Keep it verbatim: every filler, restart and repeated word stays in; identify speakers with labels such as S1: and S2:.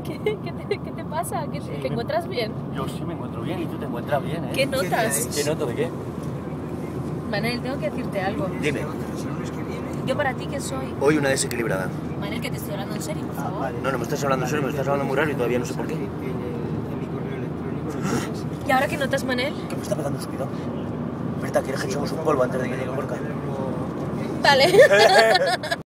S1: ¿Qué, qué, te, ¿Qué te pasa? ¿Qué,
S2: Sí,
S1: ¿Te
S2: me-
S1: encuentras bien?
S2: Yo sí me encuentro bien y tú te encuentras bien, ¿eh?
S1: ¿Qué notas?
S2: ¿Qué noto de qué?
S1: Manel, tengo que decirte algo.
S3: Dime,
S1: Yo para ti, ¿qué soy?
S3: hoy una desequilibrada.
S1: Manel, que te estoy hablando en serio, por favor.
S3: No, no me estás hablando en serio, me estás hablando muy raro y todavía no sé por qué.
S1: ¿Y ahora qué notas, Manel?
S3: ¿Qué me está pegando un subidón? ¿Verdad? ¿Quieres que echemos un polvo antes de que llegue Gorka?
S1: Vale.